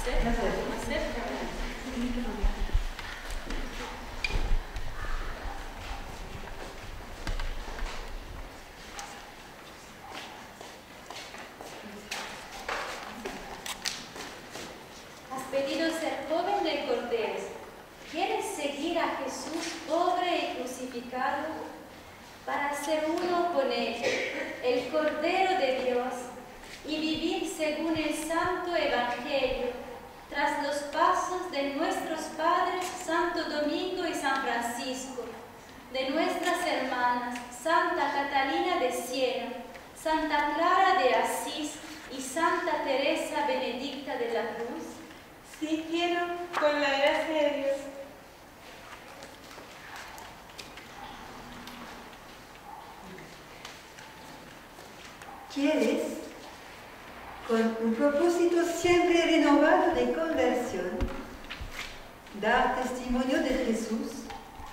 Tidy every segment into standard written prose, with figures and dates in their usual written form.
Has pedido ser joven de Corderos. ¿Quieres seguir a Jesús pobre y crucificado para ser uno con Él, el Cordero de Dios, y vivir según el Santo Evangelio, tras los pasos de nuestros padres Santo Domingo y San Francisco, de nuestras hermanas Santa Catalina de Siena, Santa Clara de Asís y Santa Teresa Benedicta de la Cruz? Sí quiero, con la gracia de Dios. ¿Quieres, con un propósito siempre renovado de conversión, dar testimonio de Jesús,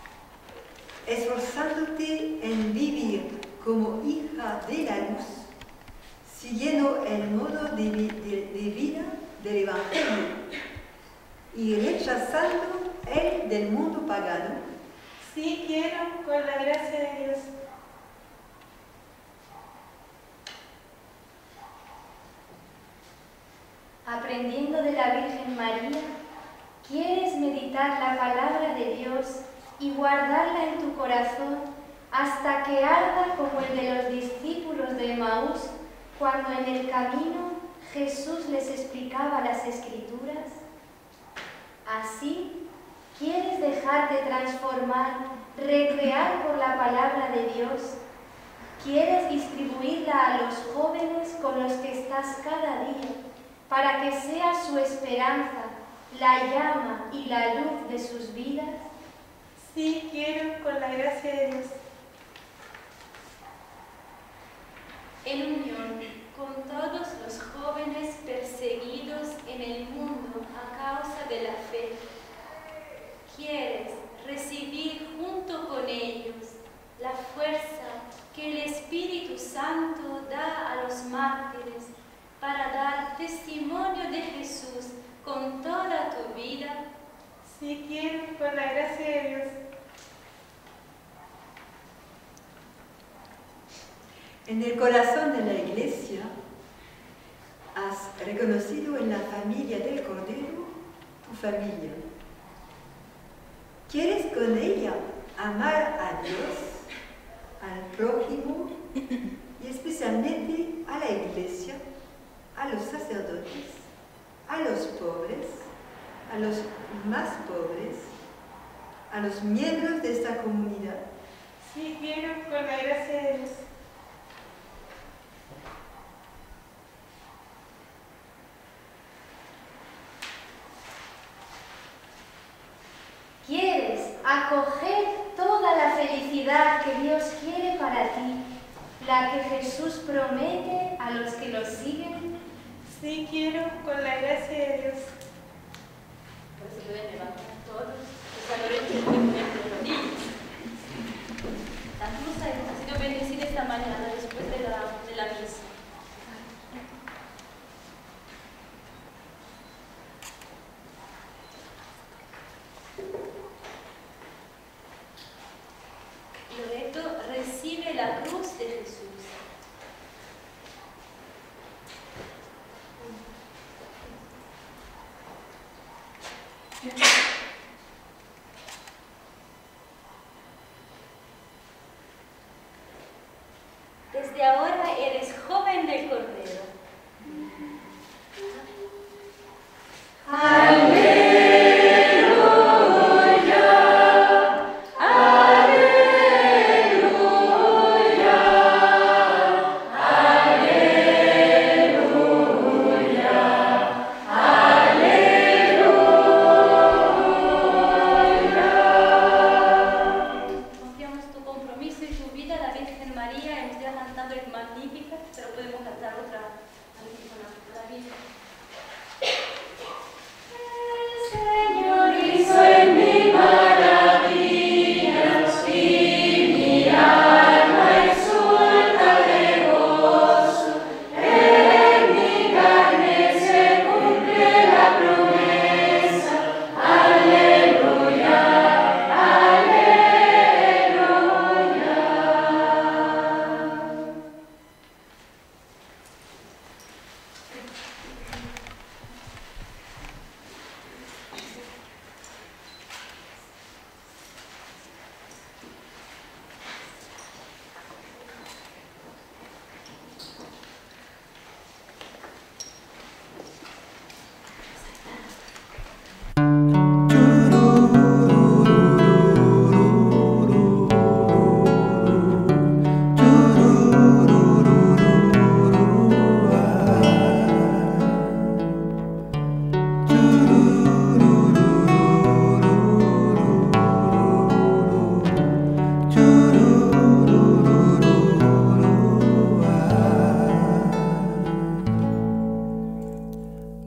esforzándote en vivir como hija de la luz, siguiendo el modo de vida del Evangelio y rechazando el del mundo pagano? Sí quiero, con la gracia de Dios. Aprendiendo de la Virgen María, ¿quieres meditar la palabra de Dios y guardarla en tu corazón hasta que arda como el de los discípulos de Emaús, cuando en el camino Jesús les explicaba las Escrituras? Así, ¿quieres dejarte transformar, recrear por la palabra de Dios? ¿Quieres distribuirla a los jóvenes con los que estás cada día, para que sea su esperanza, la llama y la luz de sus vidas? Sí quiero, con la gracia de Dios. En unión con todos los jóvenes perseguidos en el mundo a causa de la fe, ¿quieres recibir junto con ellos la fuerza que el Espíritu Santo da a los mártires para dar testimonio de Jesús con toda tu vida? Sí quiero, con la gracia de Dios. En el corazón de la Iglesia has reconocido en la familia del Cordero tu familia. ¿Quieres con ella amar a Dios, al prójimo y especialmente a la Iglesia, a los sacerdotes, a los pobres, a los más pobres, a los miembros de esta comunidad? Sí quiero, con la gracia de Dios. ¿Quieres acoger toda la felicidad que Dios quiere para ti, la que Jesús promete a los que lo siguen? Sí quiero, con la gracia de Dios. Por eso deben levantar todos los valores que tienen los niños. La cruz ha sido bendecida esta mañana después de la misa. Loreto recibe la cruz de Jesús. Desde ahora eres joven del Cordero. Confiamos tu compromiso y tu vida a la Virgen María. Hemos ya cantado el magnífico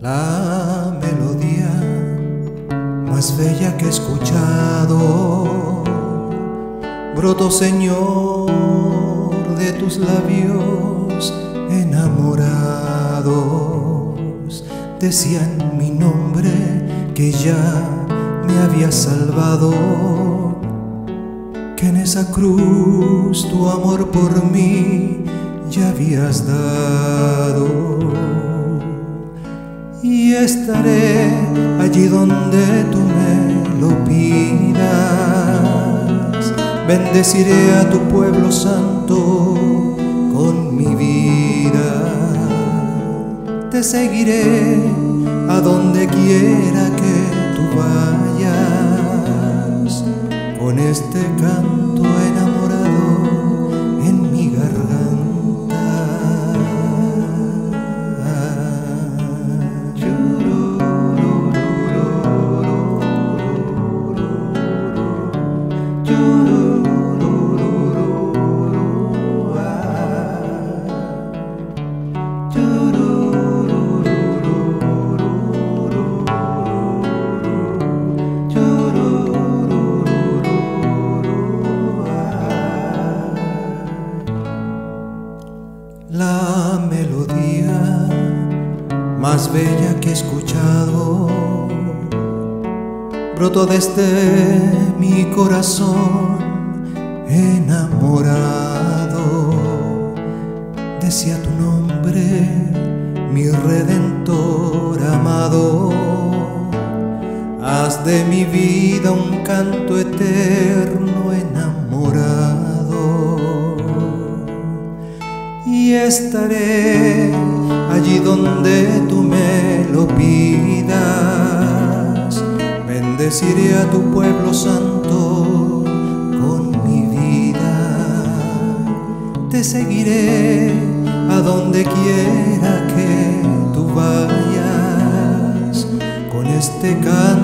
La melodía más bella que he escuchado brotó, Señor, de tus labios enamorados. Decían mi nombre, que ya me había salvado, que en esa cruz tu amor por mí ya habías dado. Y estaré allí donde tú me lo pidas. Bendeciré a tu pueblo santo con mi vida. Te seguiré a donde quiera que tú vayas, con este canto enamorado en mi garganta. La melodía más bella que he escuchado brotó desde mi corazón enamorado. Decía tu nombre, mi Redentor amado. Haz de mi vida un canto eterno enamorado. Y estaré allí donde tú me lo pidas. Bendeciré a tu pueblo santo con mi vida. Te seguiré a donde quiera que tú vayas, con este canto